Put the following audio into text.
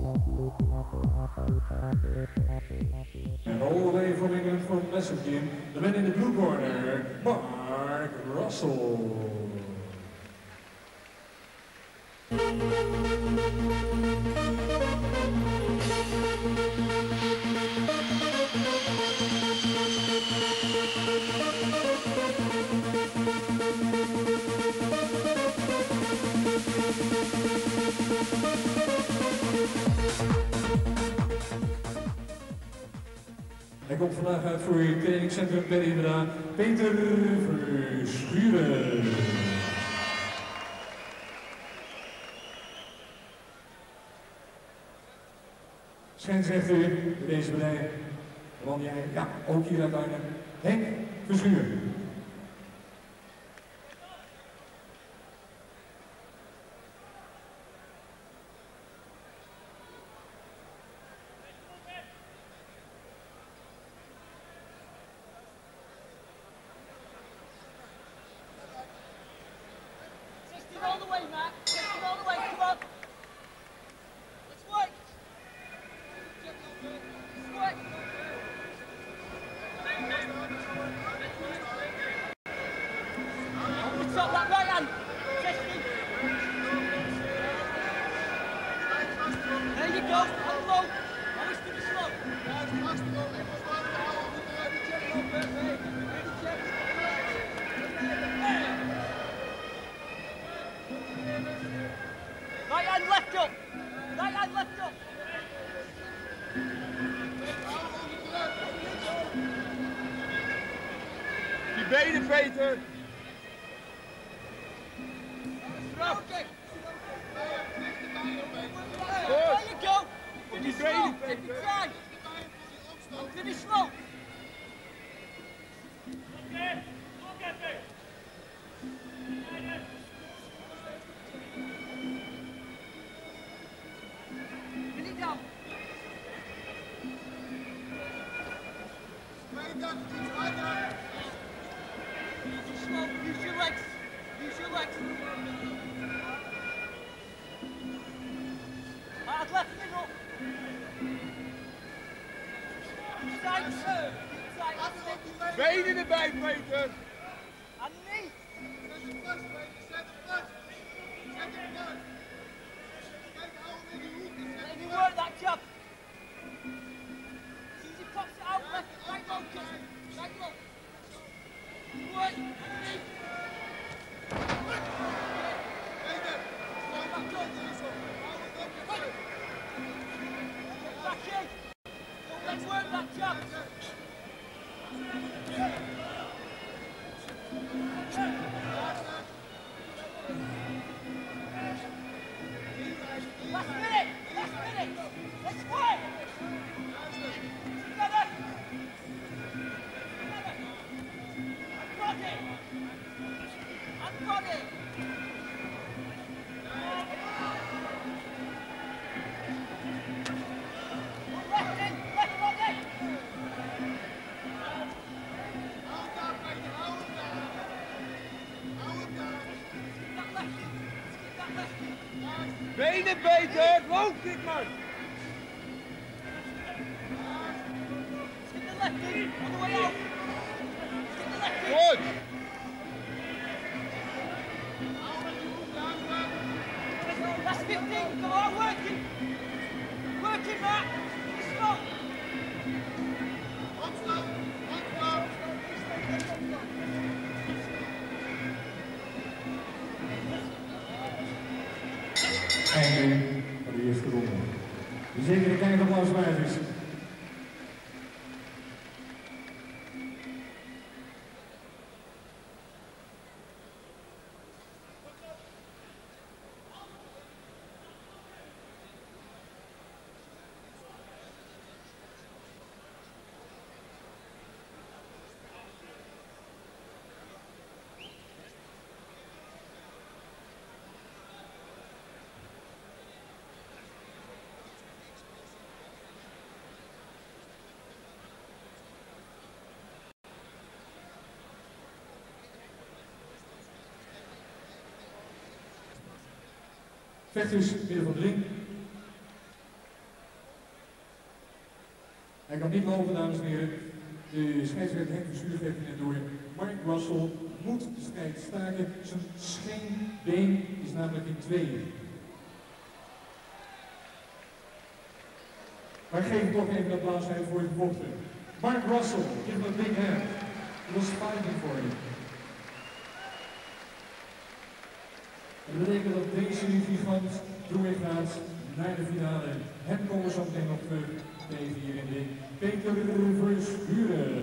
And all the way from England, from Massive Gym, the man in the blue corner, Mark Russell. Hij komt vandaag uit voor je trainingscentrum per inderdaad, Peter Verschuren. Scheidsrechter bij deze partij, want jij, ja, ook hier uiteindelijk, Henk Verschuren. All the way, Matt. All the way, come on. Let's work. Let's work. Stop that right hand. 60. There you go. And low. Always to be slow. Right hand left up. Right hand left up. Die benen, Peter. Okay. Goed. There you go. Op die Finish benen, slow. Take your Peter. time. Finish slow. Pin it down. Slow. Use your legs. Use your legs. Hard left middle. Side. Side. Benen erbij, Peter. Underneath. Let me work that jump. As soon as he pops it out, left, right low, Justin. Right low. Work. Underneath. Back in. Let's work that jump. Last minute! Last minute! Let's work! Together! Together! And body! And body! Left in! Left body! Keep that left in! Keep that left in! Benen, Peter. Loop dit, man. Stick the left in, on the way out. Stick the left in. Goed. That's 15. Come on, working. Working, Matt. Stop. Einde van de eerste ronde. Zeker een klein applaus waard is. Vechters midden van de ring. Hij kan niet lopen, dames en heren. De scheidsrechter Henk Verstuur geeft net door. Mark Russell moet de strijd staken. Zijn scheenbeen is namelijk in tweeën. Maar geef toch even een applaus voor je gevochten. Mark Russell, give him a big hand. He was fighting for you. Dat betekent dat deze gigant doorgaat naar de finale. Hem komen we zo meteen nog terug tegen hier in de Peter Verschuren.